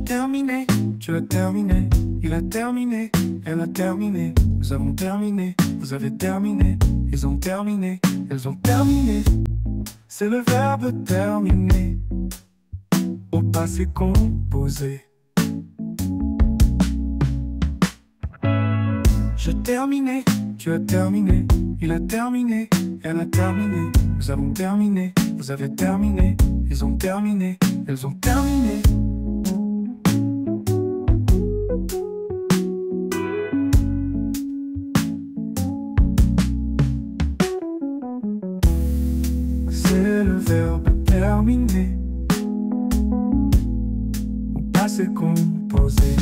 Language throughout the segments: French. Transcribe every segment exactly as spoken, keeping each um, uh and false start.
terminé, tu as terminé, il a terminé, elle a terminé, nous avons terminé, vous avez terminé, ils ont terminé, elles ont terminé. C'est le verbe terminer au passé composé. J'ai terminé, tu as terminé, il a terminé, elle a terminé, nous avons terminé, vous avez terminé, ils ont terminé, elles ont terminé. C'est le verbe terminer au passé composé.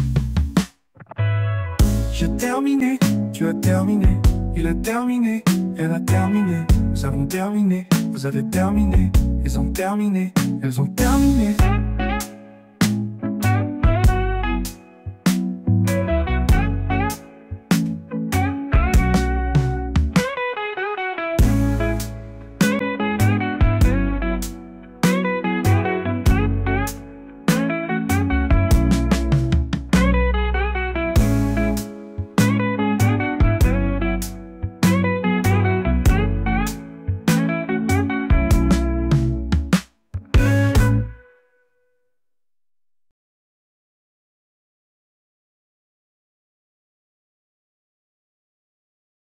J'ai terminé, tu as terminé, il a terminé, elle a terminé, nous avons terminé, vous avez terminé, ils ont terminé, elles ont terminé.